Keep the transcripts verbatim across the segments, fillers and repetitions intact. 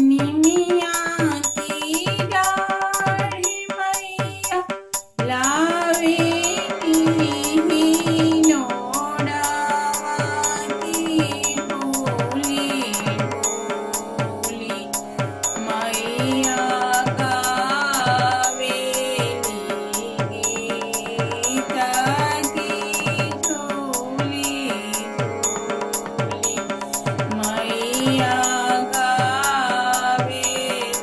निमिया की डाढ़ी मैया लावे नोड़ावा की भोली भोली मैया गावे गीता की झोली झोली मैया गावे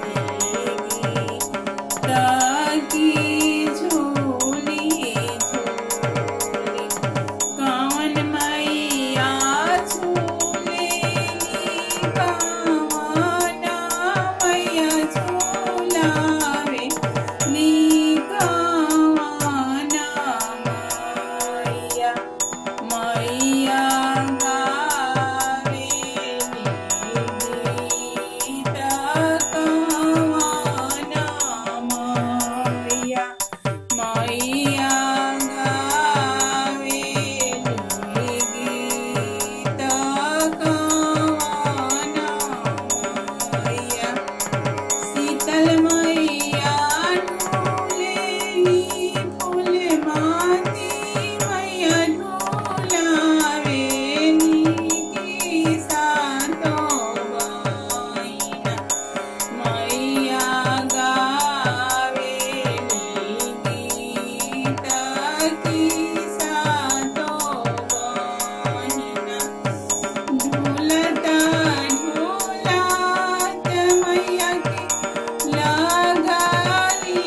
गीता की झोली झोली कौन मैया झूलेली कौना मैया झूलावे नी कौना मैया मैया गावे गीता कौना मैया मैया गावे गीता कौना मैया शीतल मैया ढोलेली फूल माती मैया ढोलावे नी सातों बहिना मैया गावे गीता की सातों बहिना ढोलता ढोलात मैया की लगाली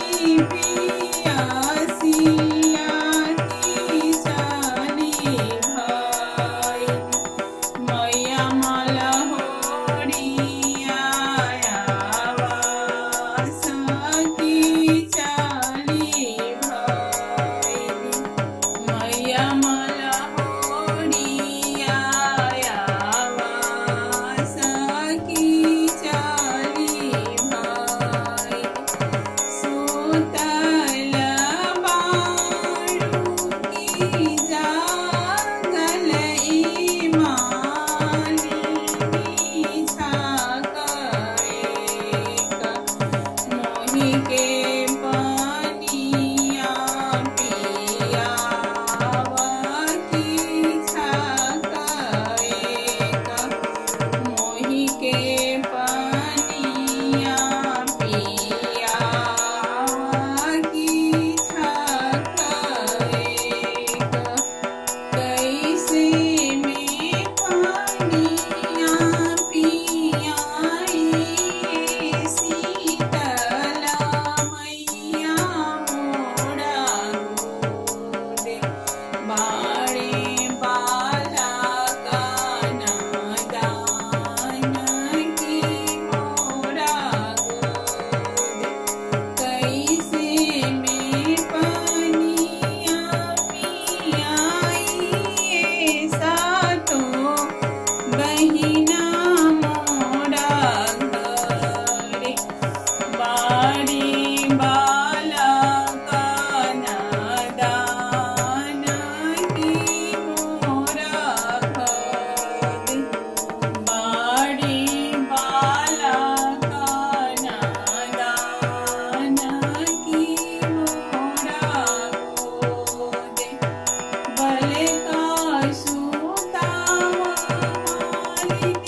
पियासिया की चली भाई मैया माला होड़िया आवास की चली भाई मैया माला होड़िया आवास की चली भाई सुतल बारू की जागल मालिनी छाकरेका मोहि के पानिया पियावा की छाकरेका मोहि के पानिया पियावा की छाकरेका कैसे में पानिया पियाई शीतला मैया मोरा गोदे बाड़े बाला का नादान की मोरा गोदे कैसे में पानिया पियाई सातों बहिना मोरा घरे बाड़ी बाला का नादान की मोरा घरे बाड़ी बाला का नादान की मोरा गोदे भले का सुतावा मालिक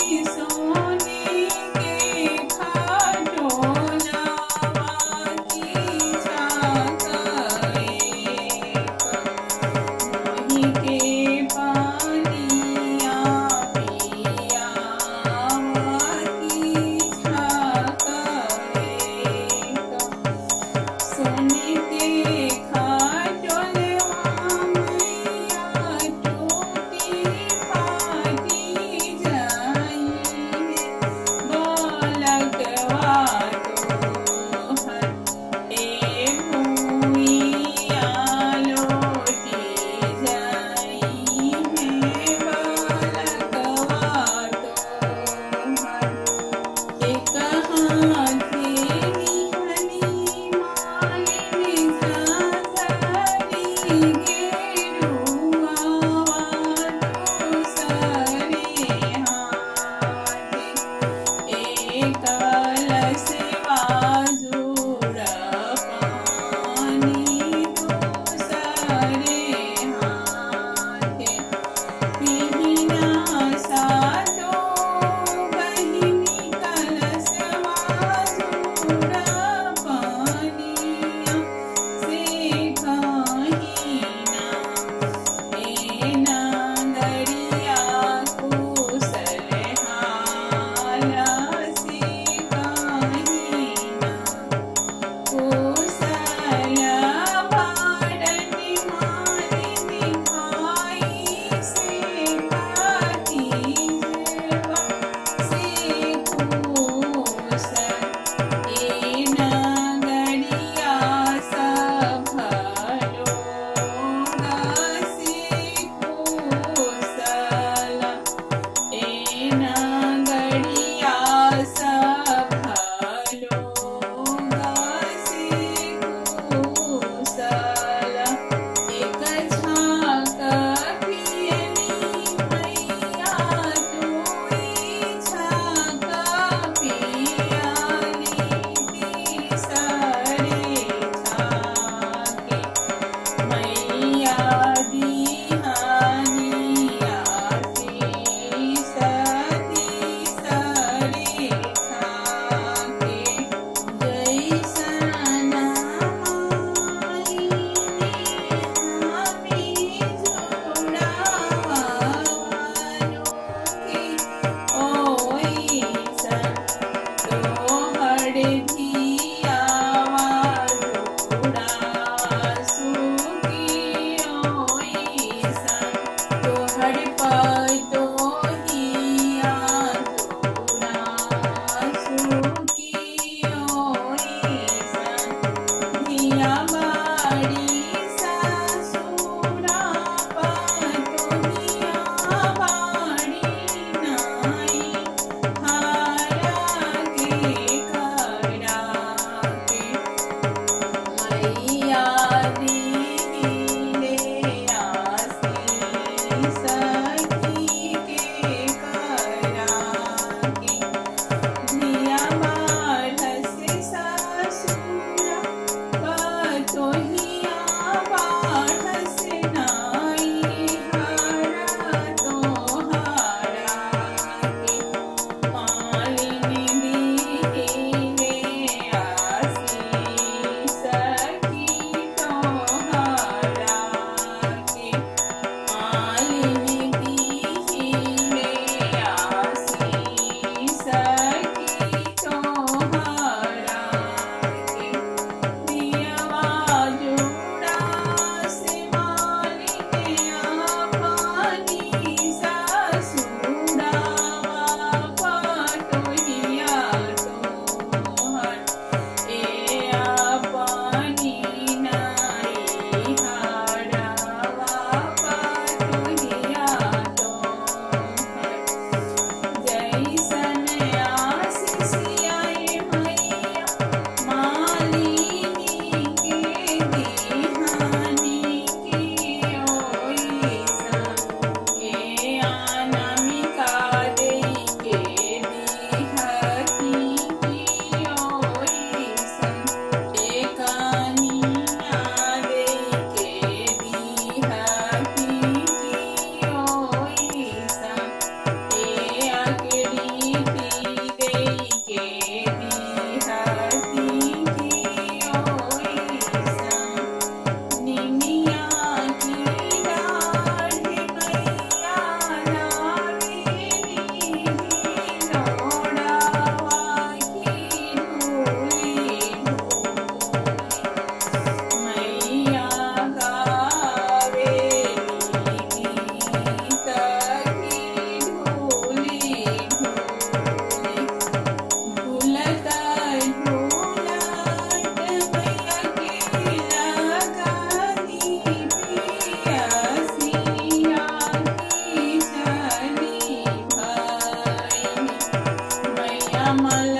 कमल